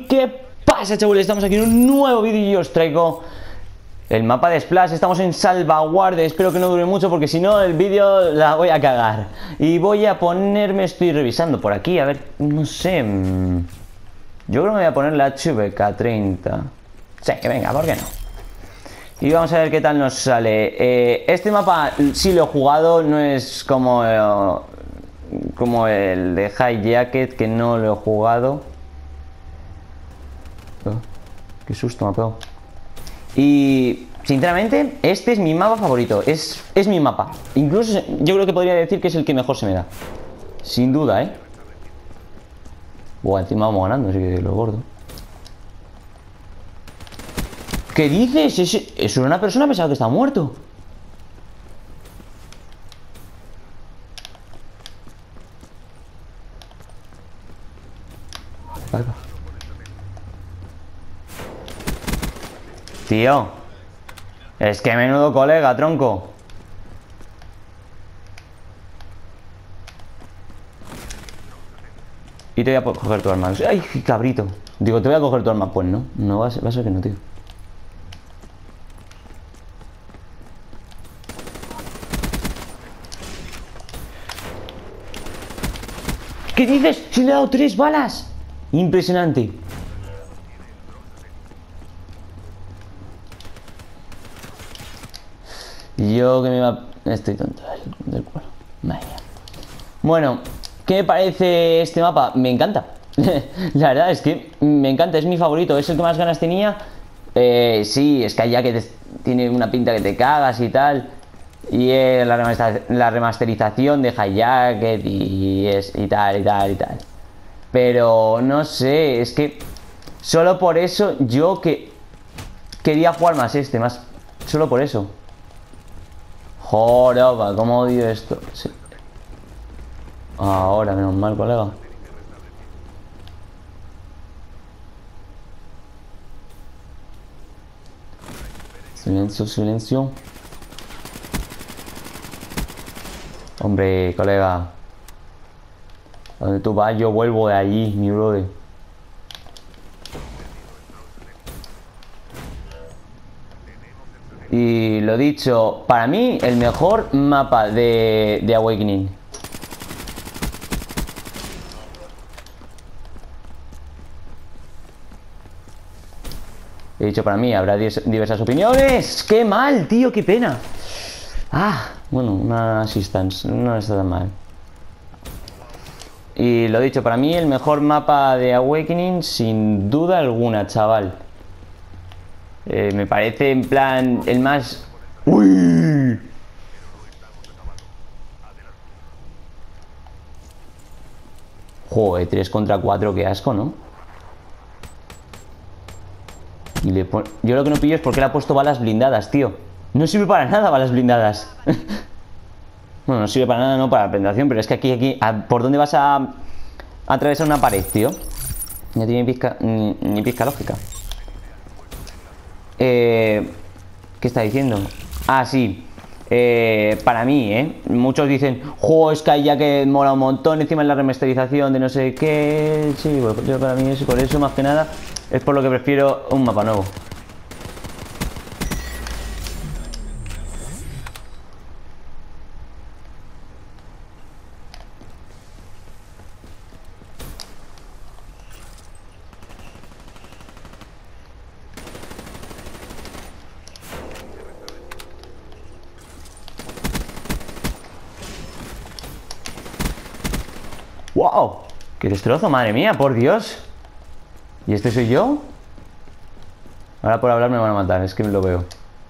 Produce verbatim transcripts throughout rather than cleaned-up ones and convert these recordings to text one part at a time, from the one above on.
¿qué pasa, chavales? Estamos aquí en un nuevo vídeo y os traigo el mapa de Splash. Estamos en salvaguardia, espero que no dure mucho porque si no el vídeo la voy a cagar. Y voy a ponerme, estoy revisando por aquí, a ver, no sé. Yo creo que me voy a poner la H V K treinta. Sí, venga, ¿por qué no? Y vamos a ver qué tal nos sale. eh, Este mapa sí lo he jugado, no es como eh, como el de High Jacket, que no lo he jugado. Oh, qué susto me ha pegado. Y sinceramente este es mi mapa favorito. Es, es mi mapa. Incluso yo creo que podría decir que es el que mejor se me da. Sin duda, eh. Buah, encima vamos ganando, así que lo gordo. ¿Qué dices? ¿Eso es una persona? Pensaba que está muerto. Vale, va. Tío, es que menudo colega, tronco. Y te voy a coger tu arma. Ay, cabrito. Digo, te voy a coger tu arma. Pues no, no va a ser, va a ser que no, tío. ¿Qué dices? ¡Si le he dado tres balas! Impresionante. Yo que me iba... Estoy tonto del cuero. Vaya. Bueno, ¿qué me parece este mapa? Me encanta. La verdad es que me encanta, es mi favorito. Es el que más ganas tenía. eh, Sí, es que ya que te... tiene una pinta que te cagas y tal. Y es la, remaster... la remasterización de High Jacket y, es... y tal, y tal, y tal. Pero no sé, es que solo por eso yo que quería jugar más este, más... Solo por eso. Joroba, cómo odio esto. Sí. Ahora, menos mal, colega. Silencio, silencio. Hombre, colega. Donde tú vas, yo vuelvo de allí, mi brother. Y lo dicho, para mí el mejor mapa de, de Awakening. He dicho para mí, habrá diversas opiniones. ¡Qué mal, tío! ¡Qué pena! Ah, bueno, una assistance, no está tan mal. Y lo dicho, para mí el mejor mapa de Awakening sin duda alguna, chaval. Eh, me parece en plan el más... ¡Uy! Joder, tres contra cuatro, qué asco, ¿no? Y le pon... Yo lo que no pillo es porque le ha puesto balas blindadas, tío. No sirve para nada balas blindadas. Bueno, no sirve para nada, no para la penetración, pero es que aquí, aquí... ¿Por dónde vas a, a atravesar una pared, tío? No tiene pizca, ni, ni pizca lógica. Eh, ¿Qué está diciendo? Ah, sí. Eh, para mí, ¿eh? Muchos dicen, jo, es que hay ya que mola un montón, encima en la remasterización de no sé qué. Sí, bueno, yo para mí es por eso, más que nada, es por lo que prefiero un mapa nuevo. ¡Wow! ¡Qué destrozo, madre mía, por Dios! ¿Y este soy yo? Ahora por hablar me van a matar, es que lo veo.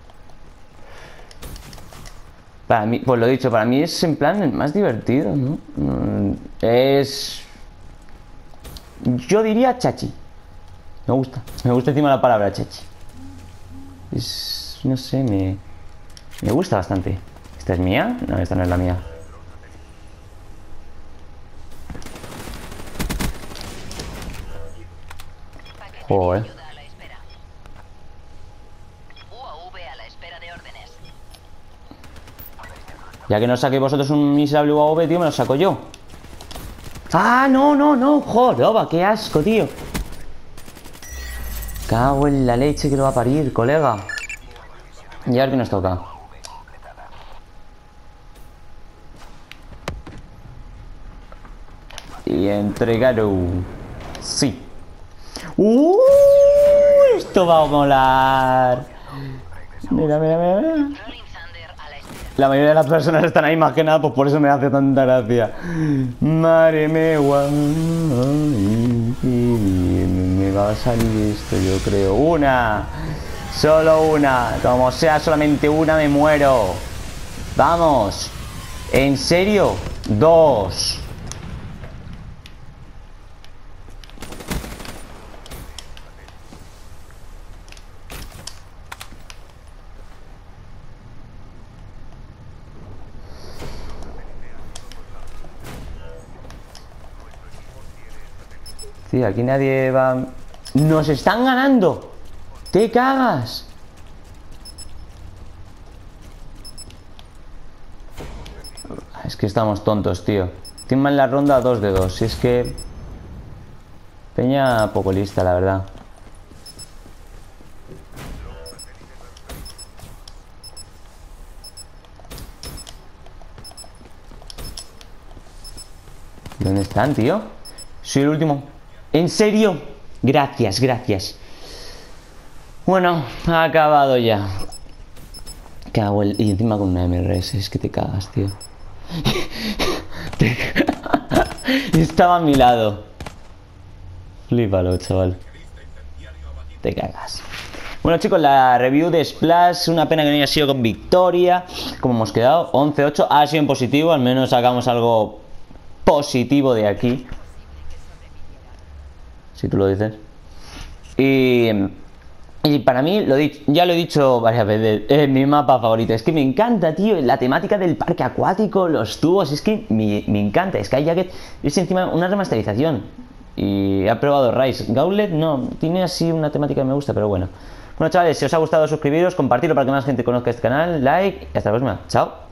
Para mí, pues lo dicho, para mí es en plan el más divertido, ¿no? Es... Yo diría chachi. Me gusta, me gusta encima la palabra chachi. Es... no sé, me... Me gusta bastante. ¿Esta es mía? No, esta no es la mía. Joder. Ya que no saquéis vosotros un miserable U A V, tío, me lo saco yo. ¡Ah, no, no, no! ¡Joder, qué asco, tío! Cago en la leche que lo va a parir, colega. Y a ver qué nos toca. Y entregaron. Sí. ¡Uh! Esto va a molar. Mira, mira, mira, mira. La mayoría de las personas están ahí más que nada, pues por eso me hace tanta gracia. Madre mía. Me va a salir esto, yo creo. Una. Solo una. Como sea solamente una, me muero. Vamos. ¿En serio? Dos. Sí, aquí nadie va... ¡Nos están ganando! ¡Te cagas! Es que estamos tontos, tío. Encima en la ronda dos de dos. Si es que... Peña poco lista, la verdad. ¿Dónde están, tío? Soy el último. ¿En serio? Gracias, gracias. Bueno, ha acabado ya. Cago el... Y encima con una M R S. Es que te cagas, tío. Estaba a mi lado. Flípalo, chaval. Te cagas. Bueno, chicos, la review de Splash. Una pena que no haya sido con victoria. Como hemos quedado, once ocho. Ha sido en positivo. Al menos sacamos algo positivo de aquí. Si tú lo dices. Y, y para mí, lo dicho, ya lo he dicho varias veces, es mi mapa favorito. Es que me encanta, tío, la temática del parque acuático, los tubos, es que me, me encanta. Sky Jacket es encima una remasterización. Y he probado Rise. Gauntlet no, tiene así una temática que me gusta, pero bueno. Bueno, chavales, si os ha gustado, suscribiros, compartirlo para que más gente conozca este canal, like y hasta la próxima. Chao.